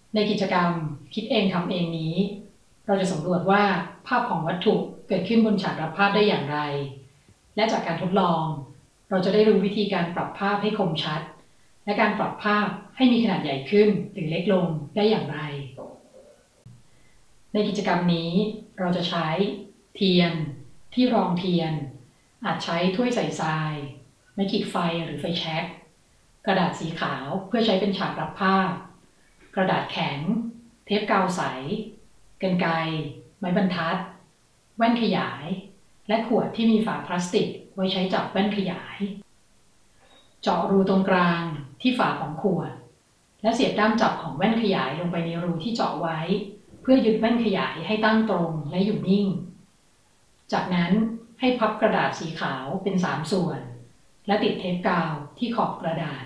ในกิจกรรมคิดเองทำเองนี้เราจะสำรวจว่าภาพของวัตถุเกิดขึ้นบนฉากรับภาพได้อย่างไรและจากการทดลองเราจะได้รู้วิธีการปรับภาพให้คมชัดและการปรับภาพให้มีขนาดใหญ่ขึ้นหรือเล็กลงได้อย่างไรในกิจกรรมนี้เราจะใช้เทียนที่รองเทียนอาจใช้ถ้วยใส่ทรายไม้ขีดไฟหรือไฟแช็กกระดาษสีขาวเพื่อใช้เป็นฉากรับภาพกระดาษแข็งเทปกาวใสกรรไกรไม้บรรทัดแว่นขยายและขวดที่มีฝาพลาสติกไว้ใช้จับแว่นขยายเจาะรูตรงกลางที่ฝาของขวดและเสียบด้ามจับของแว่นขยายลงไปในรูที่เจาะไว้เพื่อยึดแว่นขยายให้ตั้งตรงและอยู่นิ่งจากนั้นให้พับกระดาษสีขาวเป็น3ส่วนและติดเทปกาวที่ขอบกระดาษ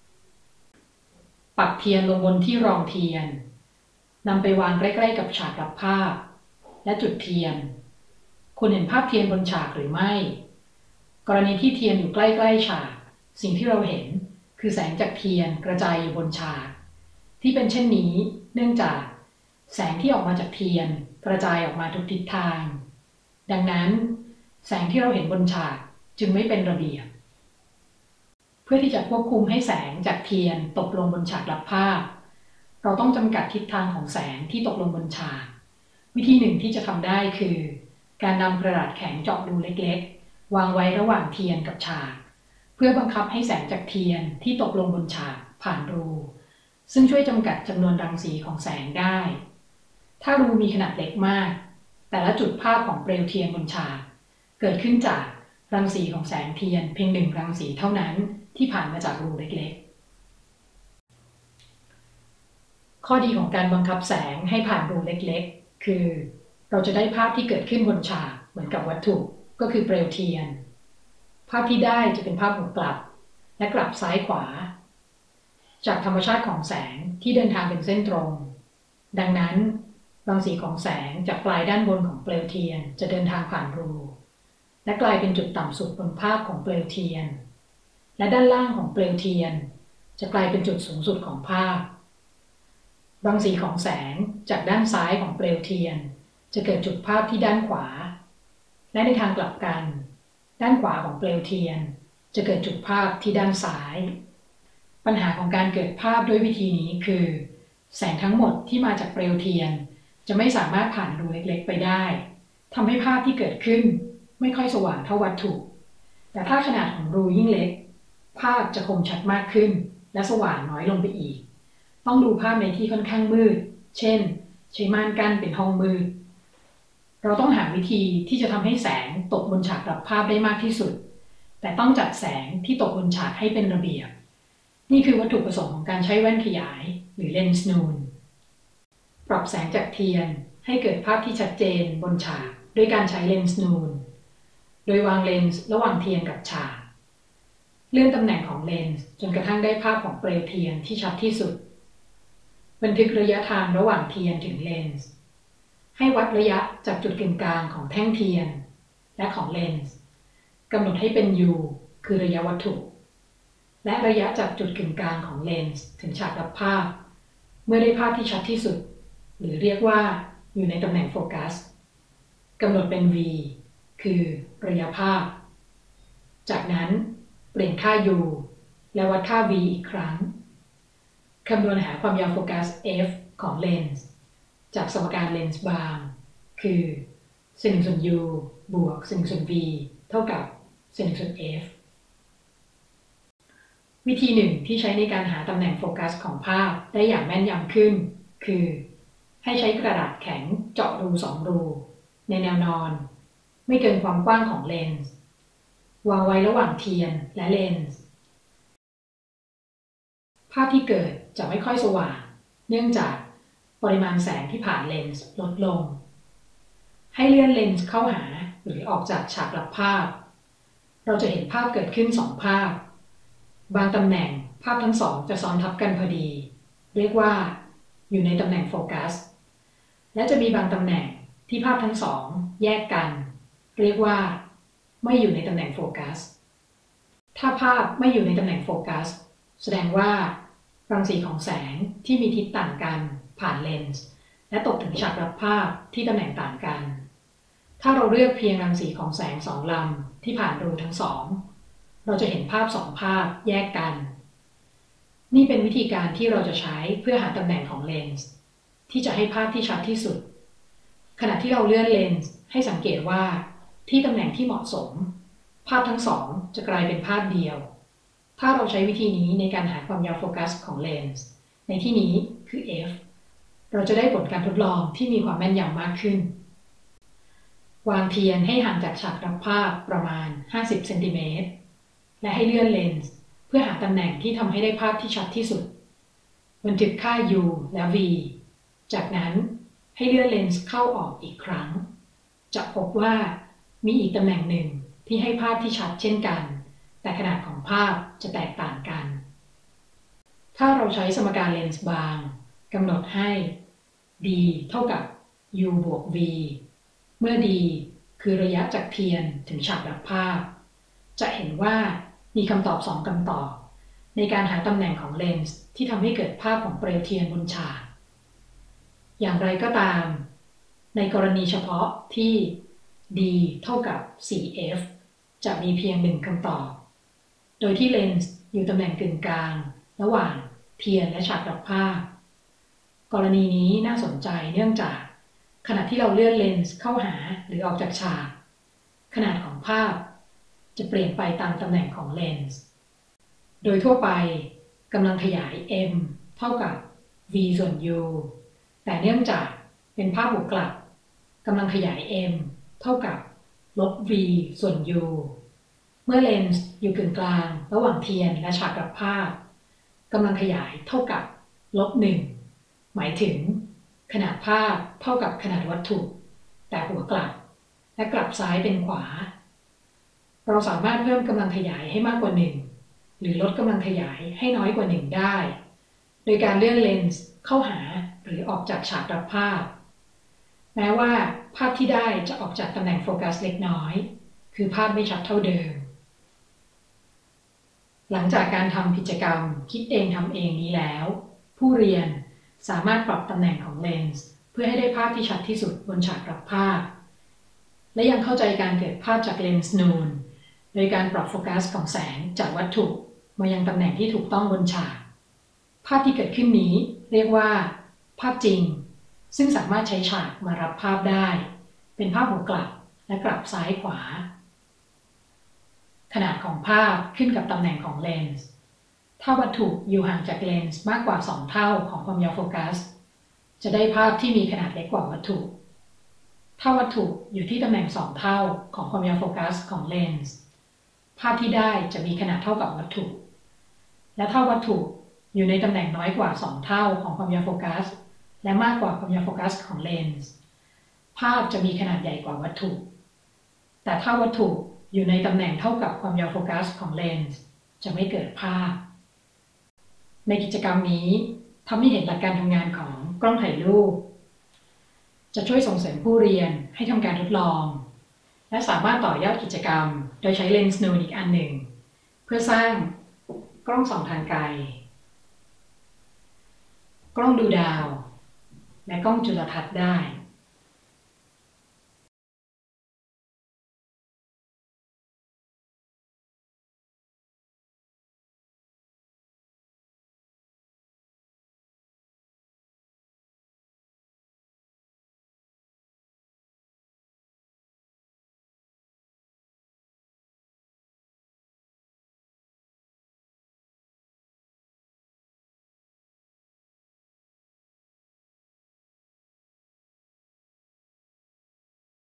ปักเทียนลงบนที่รองเทียนนำไปวางใกล้ๆกับฉากรับภาพและจุดเทียนคุณเห็นภาพเทียนบนฉากหรือไม่กรณีที่เทียนอยู่ใกล้ๆฉากสิ่งที่เราเห็นคือแสงจากเทียนกระจายอยู่บนฉากที่เป็นเช่นนี้เนื่องจากแสงที่ออกมาจากเทียนกระจายออกมาทุกทิศทางดังนั้นแสงที่เราเห็นบนฉากจึงไม่เป็นระเบียบเพื่อที่จะควบคุมให้แสงจากเทียนตกลงบนฉากรับภาพเราต้องจำกัดทิศทางของแสงที่ตกลงบนฉากวิธีหนึ่งที่จะทำได้คือการนำกระดาษแข็งเจาะรูเล็กๆวางไว้ระหว่างเทียนกับฉากเพื่อบังคับให้แสงจากเทียนที่ตกลงบนฉากผ่านรูซึ่งช่วยจำกัดจำนวนรังสีของแสงได้ถ้ารูมีขนาดเล็กมากแต่ละจุดภาพของเปลวเทียนบนฉากเกิดขึ้นจากรังสีของแสงเทียนเพียง1รังสีเท่านั้นที่ผ่านมาจากรูเล็กๆข้อดีของการบังคับแสงให้ผ่านรูเล็กๆคือเราจะได้ภาพที่เกิดขึ้นบนฉากเหมือนกับวัตถุก็คือเปลวเทียนภาพที่ได้จะเป็นภาพหมุนกลับและกลับซ้ายขวาจากธรรมชาติของแสงที่เดินทางเป็นเส้นตรงดังนั้นรังสีของแสงจากปลายด้านบนของเปลวเทียนจะเดินทางผ่านรูและกลายเป็นจุดต่ำสุดบนภาพของเปลวเทียนและด้านล่างของเปลวเทียนจะกลายเป็นจุดสูงสุดของภาพรังสีของแสงจากด้านซ้ายของเปลวเทียนจะเกิดจุดภาพที่ด้านขวาและในทางกลับกันด้านขวาของเปลวเทียนจะเกิดจุดภาพที่ด้านซ้ายปัญหาของการเกิดภาพด้วยวิธีนี้คือแสงทั้งหมดที่มาจากเปลวเทียนจะไม่สามารถผ่านรูเล็กๆไปได้ทำให้ภาพที่เกิดขึ้นไม่ค่อยสว่างเท่าวัตถุแต่ถ้าขนาดของรูยิ่งเล็กภาพจะคมชัดมากขึ้นและสว่างน้อยลงไปอีกต้องดูภาพในที่ค่อนข้างมืดเช่นใช้ม่านกั้นเป็นห้องมืดเราต้องหาวิธีที่จะทำให้แสงตกบนฉากรับภาพได้มากที่สุดแต่ต้องจัดแสงที่ตกบนฉากให้เป็นระเบียบนี่คือวัตถุประสงค์ของการใช้แว่นขยายหรือเลนส์นูนปรับแสงจากเทียนให้เกิดภาพที่ชัดเจนบนฉากด้วยการใช้เลนส์นูนโดยวางเลนส์ระหว่างเทียนกับฉากเลื่อนตำแหน่งของเลนส์จนกระทั่งได้ภาพของเปลวเทียนที่ชัดที่สุดบันทึกระยะทางระหว่างเทียนถึงเลนส์ให้วัดระยะจากจุดกึ่งกลางของแท่งเทียนและของเลนส์กำหนดให้เป็น u คือระยะวัตถุและระยะจากจุดกึ่งกลางของเลนส์ถึงฉากรับภาพเมื่อได้ภาพที่ชัดที่สุดหรือเรียกว่าอยู่ในตำแหน่งโฟกัสกำหนดเป็น v คือระยะภาพจากนั้นเปลี่ยนค่า u และวัดค่า v อีกครั้งคำนวณหาความยาวโฟกัส f ของเลนส์จากสมการเลนส์บางคือ1 ส่วน u บวก1 ส่วน v เท่ากับ1 ส่วน f วิธีหนึ่งที่ใช้ในการหาตำแหน่งโฟกัสของภาพได้อย่างแม่นยำขึ้นคือให้ใช้กระดาษแข็งเจาะรู2รูในแนวนอนไม่เกินความกว้างของเลนส์วางไว้ระหว่างเทียนและเลนส์ภาพที่เกิดจะไม่ค่อยสว่างเนื่องจากปริมาณแสงที่ผ่านเลนส์ลดลงให้เลื่อนเลนส์เข้าหาหรือออกจากฉากรับภาพเราจะเห็นภาพเกิดขึ้น2ภาพบางตำแหน่งภาพทั้งสองจะซ้อนทับกันพอดีเรียกว่าอยู่ในตำแหน่งโฟกัสและจะมีบางตำแหน่งที่ภาพทั้งสองแยกกันเรียกว่าไม่อยู่ในตำแหน่งโฟกัสถ้าภาพไม่อยู่ในตำแหน่งโฟกัสแสดงว่ารังสีของแสงที่มีทิศต่างกันผ่านเลนส์และตกถึงฉากรับภาพที่ตำแหน่งต่างกันถ้าเราเลือกเพียงรังสีของแสงสองลำที่ผ่านรูทั้งสองเราจะเห็นภาพสองภาพแยกกันนี่เป็นวิธีการที่เราจะใช้เพื่อหาตำแหน่งของเลนส์ที่จะให้ภาพที่ชัดที่สุดขณะที่เราเลื่อนเลนส์ให้สังเกตว่าที่ตำแหน่งที่เหมาะสมภาพทั้งสองจะกลายเป็นภาพเดียวถ้าเราใช้วิธีนี้ในการหาความยาวโฟกัสของเลนส์ในที่นี้คือ f เราจะได้ผลการทดลองที่มีความแม่นยำมากขึ้นวางเทียนให้ห่างจากฉากรับภาพประมาณ50เซนติเมตรและให้เลื่อนเลนส์เพื่อหาตำแหน่งที่ทำให้ได้ภาพที่ชัดที่สุดบันทึกค่า u และ v จากนั้นให้เลื่อนเลนส์เข้าออกอีกครั้งจะพบว่ามีอีกตำแหน่งหนึ่งที่ให้ภาพที่ชัดเช่นกันแต่ขนาดของภาพจะแตกต่างกันถ้าเราใช้สมการเลนส์บางกำหนดให้ d เท่ากับ u บวก v เมื่อ d คือระยะจากเทียนถึงฉากรับภาพจะเห็นว่ามีคำตอบ2คำตอบในการหาตำแหน่งของเลนส์ที่ทำให้เกิดภาพของเปลวเทียนบนฉากอย่างไรก็ตามในกรณีเฉพาะที่ d เท่ากับ 4f จะมีเพียง1คำตอบโดยที่เลนส์อยู่ตำแหน่งกึ่งกลางระหว่างเทียนและฉากรับภาพกรณีนี้น่าสนใจเนื่องจากขณะที่เราเลื่อนเลนส์เข้าหาหรือออกจากฉากขนาดของภาพจะเปลี่ยนไปตามตำแหน่งของเลนส์โดยทั่วไปกำลังขยาย m เท่ากับ v ส่วน u แต่เนื่องจากเป็นภาพบวกกลับกำลังขยาย m เท่ากับลบ v ส่วน u เมื่อเลนส์อยู่กึ่งกลางระหว่างเทียนและฉากรับภาพกำลังขยายเท่ากับลบ 1หมายถึงขนาดภาพเท่ากับขนาดวัตถุแต่หัวกลับและกลับซ้ายเป็นขวาเราสามารถเพิ่มกำลังขยายให้มากกว่า1หรือลดกำลังขยายให้น้อยกว่า1ได้โดยการเลื่อนเลนส์เข้าหาหรือออกจากฉากรับภาพแม้ว่าภาพที่ได้จะออกจากตำแหน่งโฟกัสเล็กน้อยคือภาพไม่ชัดเท่าเดิมหลังจากการทำกิจกรรมคิดเองทำเองนี้แล้วผู้เรียนสามารถปรับตำแหน่งของเลนส์เพื่อให้ได้ภาพที่ชัดที่สุดบนฉากรับภาพและยังเข้าใจการเกิดภาพจากเลนส์นูนโดยการปรับโฟกัสของแสงจากวัตถุมายังตำแหน่งที่ถูกต้องบนฉากภาพที่เกิดขึ้นนี้เรียกว่าภาพจริงซึ่งสามารถใช้ฉากมารับภาพได้เป็นภาพหัวกลับและกลับซ้ายขวาขนาดของภาพขึ้นกับตำแหน่งของเลนส์ถ้าวัตถุอยู่ห่างจากเลนส์มากกว่า2เท่าของความยาวโฟกัสจะได้ภาพที่มีขนาดเล็กกว่าวัตถุถ้าวัตถุอยู่ที่ตำแหน่ง2เท่าของความยาวโฟกัสของเลนส์ภาพที่ได้จะมีขนาดเท่ากับวัตถุและถ้าวัตถุอยู่ในตำแหน่งน้อยกว่า2เท่าของความยาวโฟกัสและมากกว่าความยาวโฟกัสของเลนส์ภาพจะมีขนาดใหญ่กว่าวัตถุแต่ถ้าวัตถุอยู่ในตำแหน่งเท่ากับความยาวโฟกัสของเลนส์จะไม่เกิดภาพในกิจกรรมนี้ทำให้เห็นหลักการทำงานของกล้องถ่ายรูปจะช่วยส่งเสริมผู้เรียนให้ทำการทดลองและสามารถต่อยอดกิจกรรมโดยใช้เลนส์นูนอีกอันหนึ่งเพื่อสร้างกล้องส่องทางไกลกล้องดูดาวและกล้องจุลทรรศน์ได้